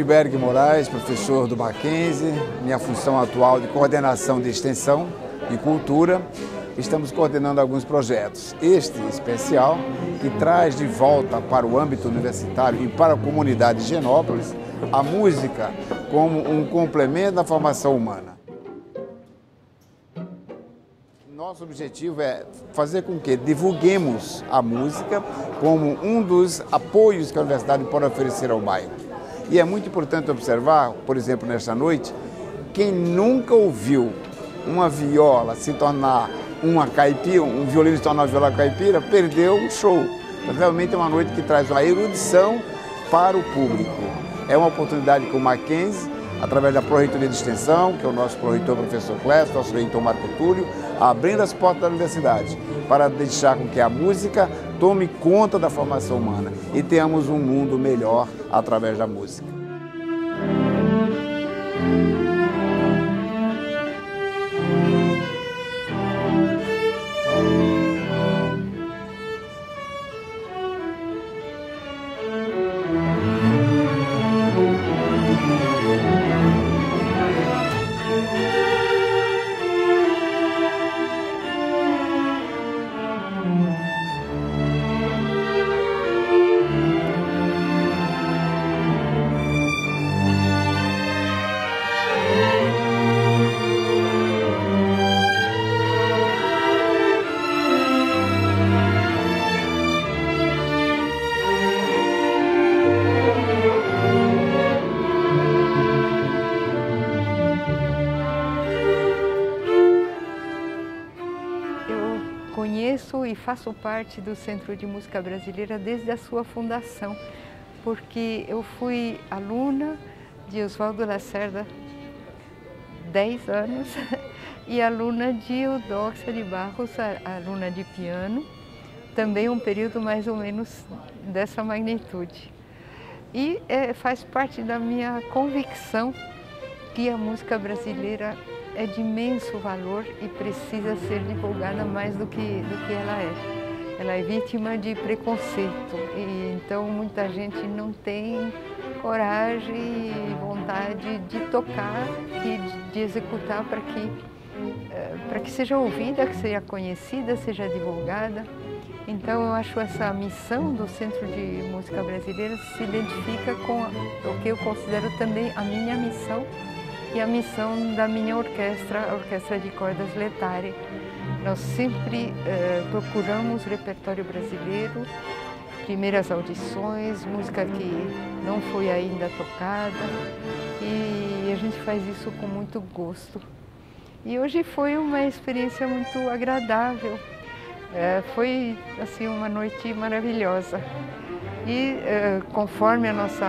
Edberg Moraes, professor do Mackenzie, minha função atual de coordenação de extensão e cultura. Estamos coordenando alguns projetos. Este especial, que traz de volta para o âmbito universitário e para a comunidade de Higienópolis a música como um complemento da formação humana. Nosso objetivo é fazer com que divulguemos a música como um dos apoios que a universidade pode oferecer ao bairro. E é muito importante observar, por exemplo, nesta noite, quem nunca ouviu uma viola se tornar uma caipira, um violino se tornar uma viola caipira, perdeu o show. Então, realmente é uma noite que traz uma erudição para o público. É uma oportunidade que o Mackenzie, através da Pró-Reitoria de Extensão, que é o nosso pró-reitor, professor Clécio, nosso reitor Marco Túlio, abrindo as portas da universidade para deixar com que a música tome conta da formação humana e tenhamos um mundo melhor através da música. Conheço e faço parte do Centro de Música Brasileira desde a sua fundação, porque eu fui aluna de Oswaldo Lacerda 10 anos e aluna de Eudóxia de Barros, aluna de piano, também um período mais ou menos dessa magnitude. E faz parte da minha convicção que a música brasileira é de imenso valor e precisa ser divulgada mais do que ela é. Ela é vítima de preconceito e então muita gente não tem coragem e vontade de tocar e de executar para que seja ouvida, que seja conhecida, seja divulgada. Então eu acho essa missão do Centro de Música Brasileira se identifica com o que eu considero também a minha missão e a missão da minha orquestra, a Orquestra de Cordas Letare. Nós sempre procuramos repertório brasileiro, primeiras audições, música que não foi ainda tocada, e a gente faz isso com muito gosto. E hoje foi uma experiência muito agradável, foi assim uma noite maravilhosa. E conforme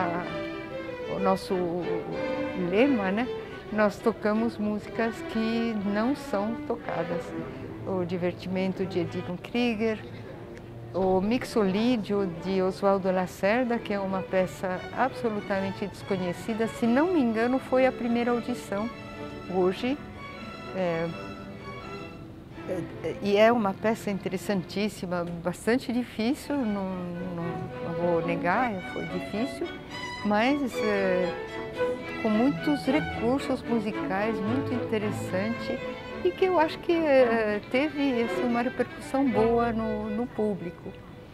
o nosso lema, né? Nós tocamos músicas que não são tocadas. O Divertimento de Edino Krieger, o Mixolídio de Oswaldo Lacerda, que é uma peça absolutamente desconhecida, se não me engano foi a primeira audição hoje. E é uma peça interessantíssima, bastante difícil, não vou negar, foi difícil, mas com muitos recursos musicais, muito interessante e que eu acho que teve assim, uma repercussão boa no público.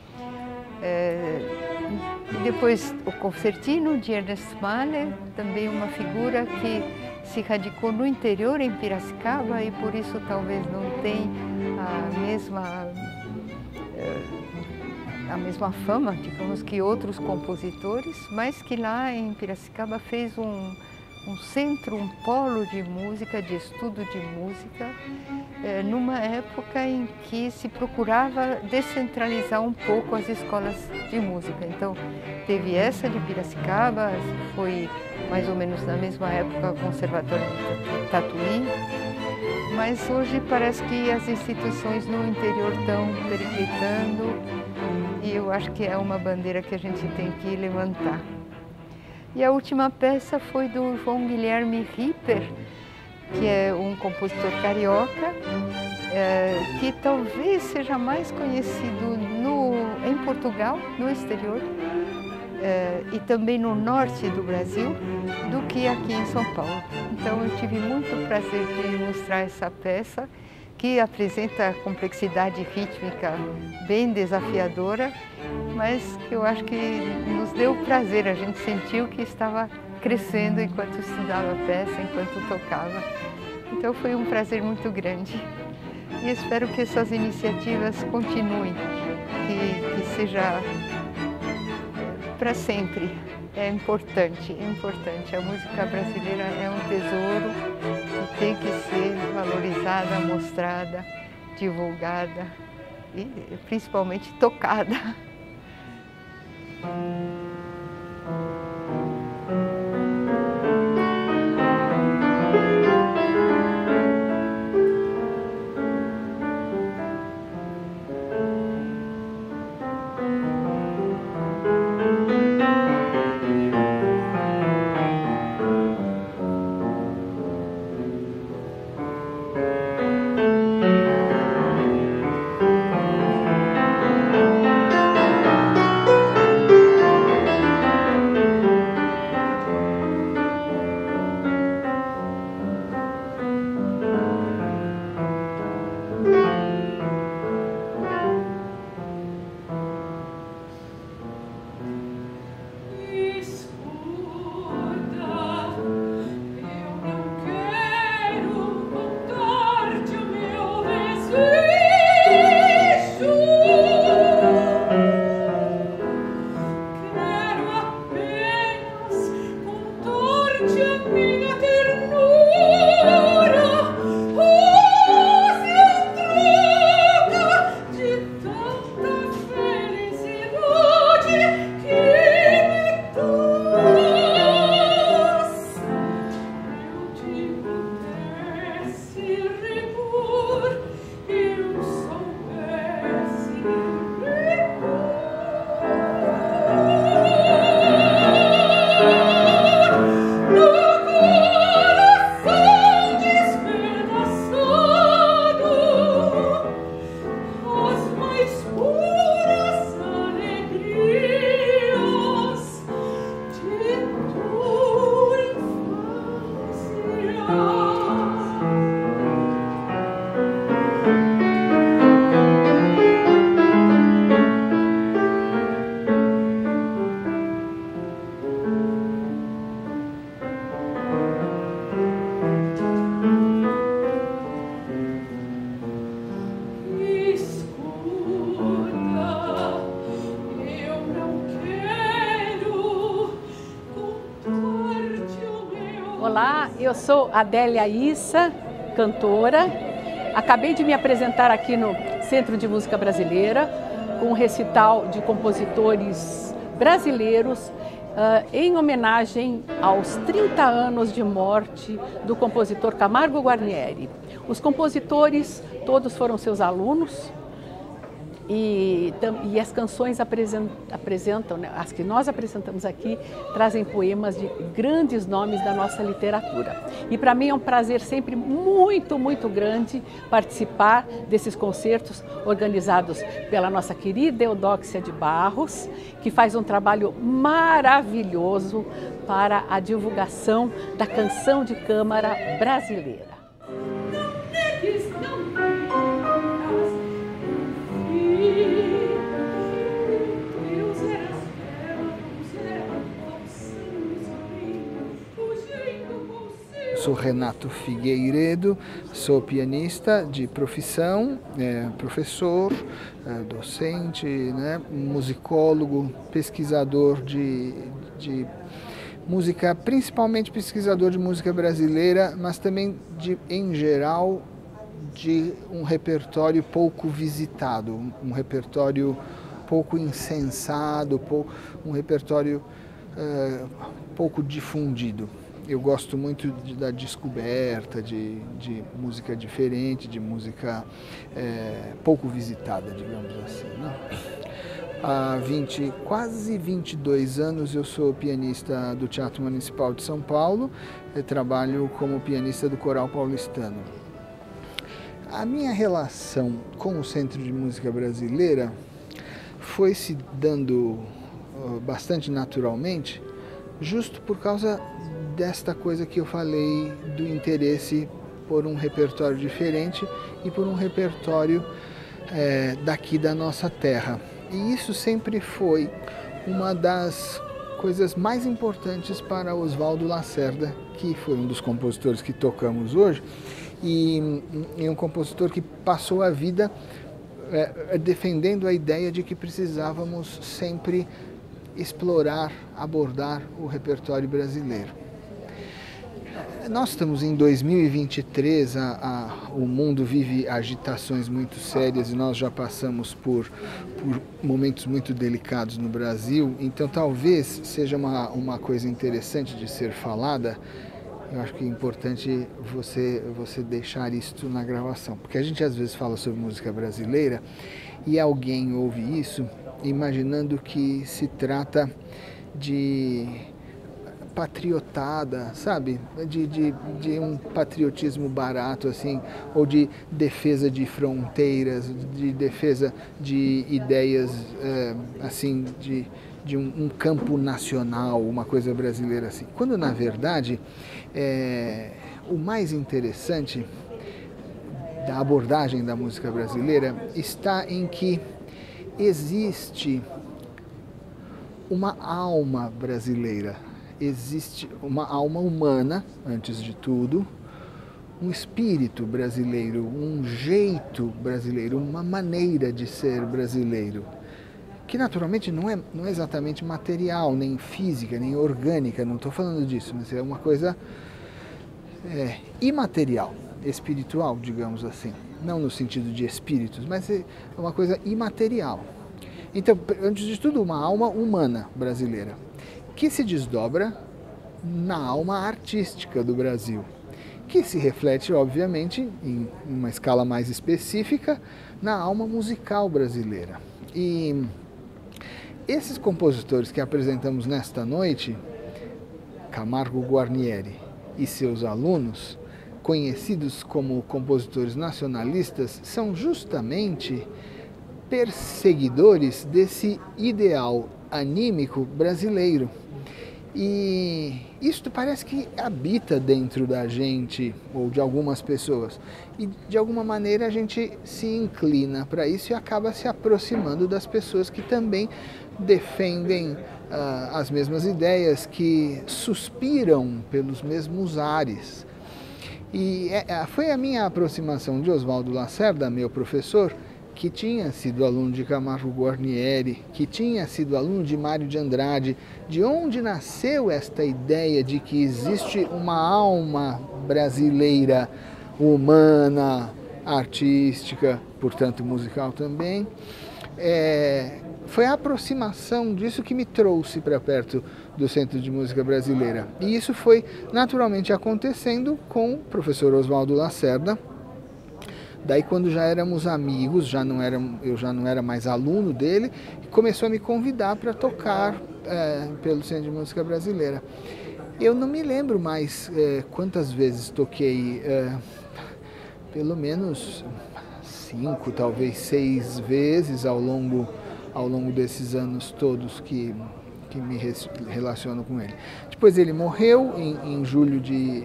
Depois o Concertino de Ernest Mahler, também uma figura que se radicou no interior, em Piracicaba, e por isso talvez não tenha a mesma fama, digamos, que outros compositores, mas que lá em Piracicaba fez um centro, um polo de música, de estudo de música, numa época em que se procurava descentralizar um pouco as escolas de música. Então, teve essa de Piracicaba, foi mais ou menos na mesma época o Conservatório de Tatuí, mas hoje parece que as instituições no interior estão periclitando e eu acho que é uma bandeira que a gente tem que levantar. E a última peça foi do João Guilherme Ripper, que é um compositor carioca, que talvez seja mais conhecido em Portugal, no exterior, e também no norte do Brasil do que aqui em São Paulo. Então eu tive muito prazer de mostrar essa peça que apresenta complexidade rítmica bem desafiadora, mas que eu acho que nos deu prazer, a gente sentiu que estava crescendo enquanto estudava a peça, enquanto tocava. Então foi um prazer muito grande e espero que essas iniciativas continuem, que seja para sempre. É importante, é importante. A música brasileira é um tesouro e tem que ser valorizada, mostrada, divulgada e principalmente tocada. Olá, eu sou Adélia Issa, cantora. Acabei de me apresentar aqui no Centro de Música Brasileira com um recital de compositores brasileiros em homenagem aos 30 anos de morte do compositor Camargo Guarnieri. Os compositores todos foram seus alunos e as canções apresentam, né, as que nós apresentamos aqui, trazem poemas de grandes nomes da nossa literatura. E para mim é um prazer sempre muito, muito grande participar desses concertos organizados pela nossa querida Eudóxia de Barros, que faz um trabalho maravilhoso para a divulgação da canção de câmara brasileira. Sou Renato Figueiredo, sou pianista de profissão, professor, docente, né, musicólogo, pesquisador de música, principalmente pesquisador de música brasileira, mas também, em geral, de um repertório pouco visitado, um repertório pouco incensado, um repertório pouco difundido. Eu gosto muito da descoberta de música diferente, de música pouco visitada, digamos assim, né? Há quase 22 anos eu sou pianista do Teatro Municipal de São Paulo, eu trabalho como pianista do Coral Paulistano. A minha relação com o Centro de Música Brasileira foi se dando bastante naturalmente, justo por causa desta coisa que eu falei do interesse por um repertório diferente e por um repertório daqui da nossa terra. E isso sempre foi uma das coisas mais importantes para Oswaldo Lacerda, que foi um dos compositores que tocamos hoje, e um compositor que passou a vida defendendo a ideia de que precisávamos sempre explorar, abordar o repertório brasileiro. Nós estamos em 2023, o mundo vive agitações muito sérias e nós já passamos por momentos muito delicados no Brasil, então talvez seja uma coisa interessante de ser falada. Eu acho que é importante você deixar isso na gravação, porque a gente às vezes fala sobre música brasileira e alguém ouve isso imaginando que se trata de patriotada, sabe? De um patriotismo barato, assim, ou de defesa de fronteiras, de defesa de ideias, assim, de um campo nacional, uma coisa brasileira assim. Quando, na verdade, o mais interessante da abordagem da música brasileira está em que existe uma alma brasileira, existe uma alma humana, antes de tudo, um espírito brasileiro, um jeito brasileiro, uma maneira de ser brasileiro, que naturalmente não é exatamente material, nem física, nem orgânica, não estou falando disso, mas é uma coisa imaterial, espiritual, digamos assim. Não no sentido de espíritos, mas é uma coisa imaterial. Então, antes de tudo, uma alma humana brasileira, que se desdobra na alma artística do Brasil, que se reflete, obviamente, em uma escala mais específica, na alma musical brasileira. E esses compositores que apresentamos nesta noite, Camargo Guarnieri e seus alunos, conhecidos como compositores nacionalistas, são justamente perseguidores desse ideal anímico brasileiro. E isto parece que habita dentro da gente, ou de algumas pessoas, e de alguma maneira a gente se inclina para isso e acaba se aproximando das pessoas que também defendem as mesmas ideias, que suspiram pelos mesmos ares. E foi a minha aproximação de Oswaldo Lacerda, meu professor, que tinha sido aluno de Camargo Guarnieri, que tinha sido aluno de Mário de Andrade, de onde nasceu esta ideia de que existe uma alma brasileira, humana, artística, portanto musical também. Foi a aproximação disso que me trouxe para perto do Centro de Música Brasileira. E isso foi naturalmente acontecendo com o professor Oswaldo Lacerda. Daí, quando já éramos amigos, eu já não era mais aluno dele, começou a me convidar para tocar pelo Centro de Música Brasileira. Eu não me lembro mais quantas vezes toquei, pelo menos 5, talvez 6 vezes ao longo desses anos todos que me relaciono com ele. Depois ele morreu em julho de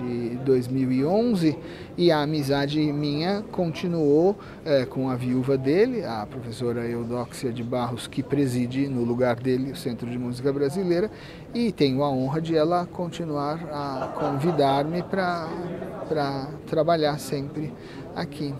2011 e a amizade minha continuou com a viúva dele, a professora Eudóxia de Barros, que preside no lugar dele o Centro de Música Brasileira, e tenho a honra de ela continuar a convidar-me para trabalhar sempre aqui.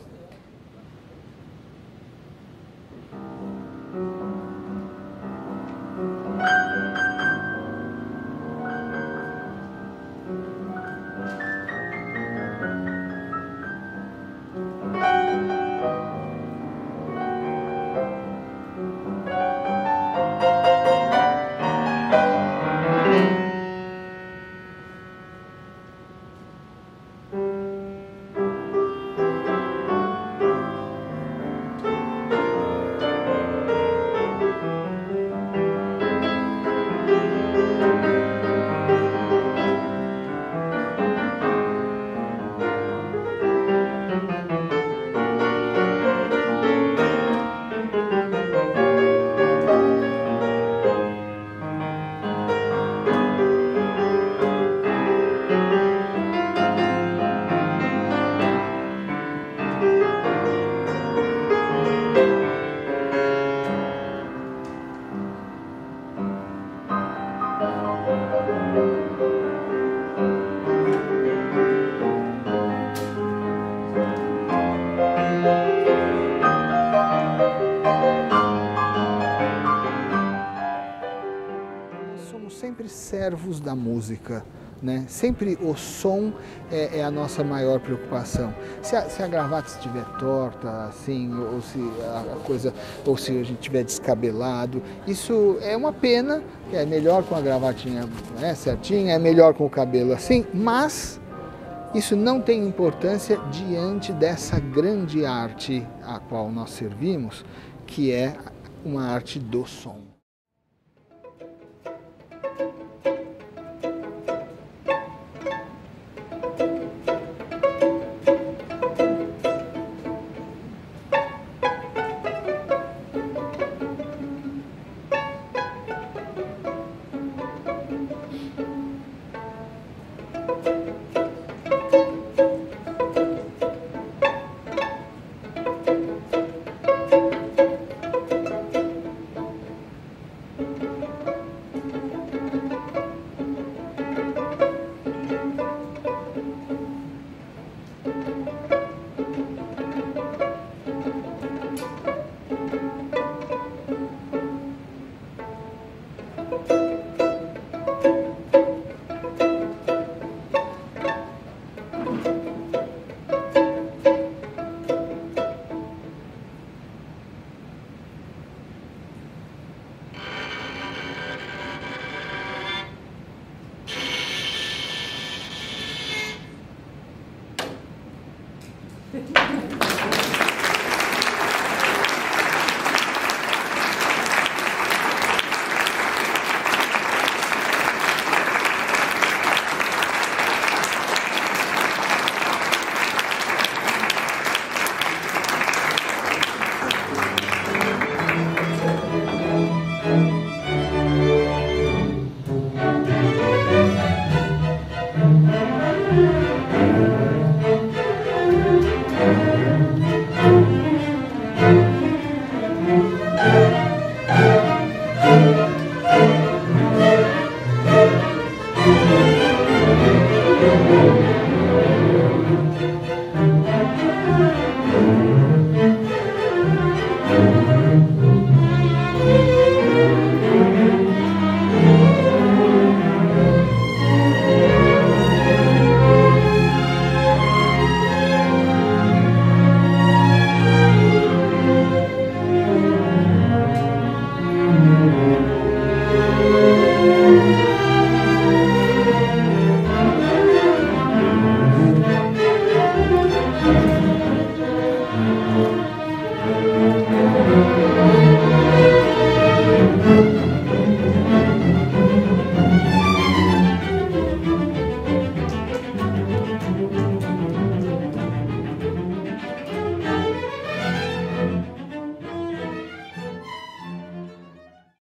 servos da música, né? Sempre o som é a nossa maior preocupação. Se a gravata estiver torta, assim, ou se a gente estiver descabelado, isso é uma pena. É melhor com a gravatinha, né, certinha, é melhor com o cabelo assim, mas isso não tem importância diante dessa grande arte a qual nós servimos, que é uma arte do som.